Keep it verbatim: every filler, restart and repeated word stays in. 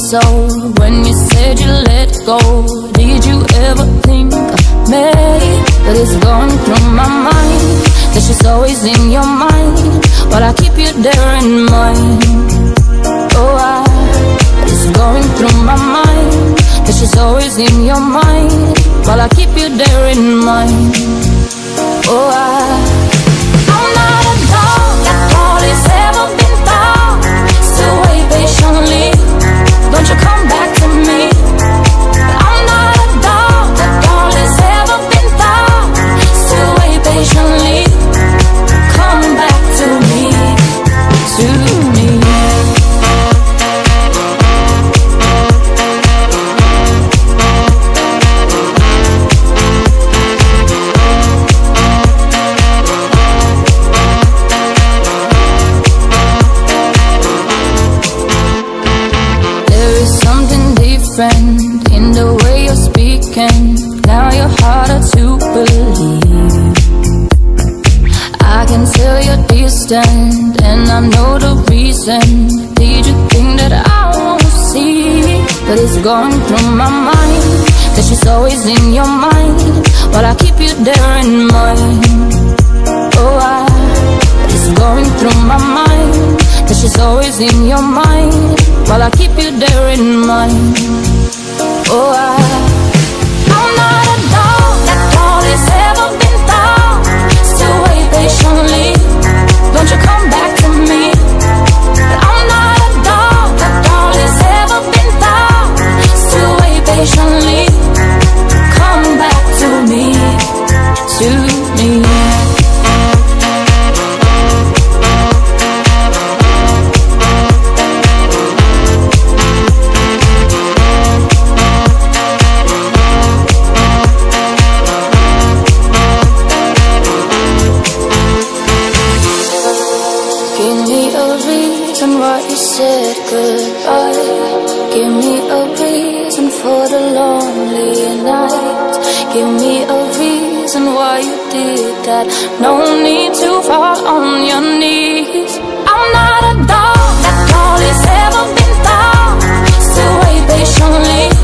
So when you said you let go, did you ever think of me? But it's going through my mind that she's always in your mind, but I keep you there in mind. Oh, I, it's going through my mind that she's always in your mind, but I keep you there in mind. Oh, I, I'm not a dog that all is ever been thought. Still wait patiently, don't you come back to me. I'm not a dog that all is ever been thought. Still wait patiently, come back to me, to me. In the way you're speaking, now you're harder to believe. I can tell you're distant, and I know the reason. Did you think that I won't see? But it's going through my mind that she's always in your mind, but I keep you there in mind. Oh, I, it's going through my mind that she's always in your mind, while I keep you there in mind. Oh, I, I'm not a dog that all is ever been thought. Still wait patiently, don't you come back to me. I'm not a dog that all is ever been thought. Still wait patiently, come back to me, to me. Why you said goodbye. Give me a reason for the lonely night. Give me a reason why you did that. No need to fall on your knees. I'm not a dog that all is ever been thought. Still wait patiently,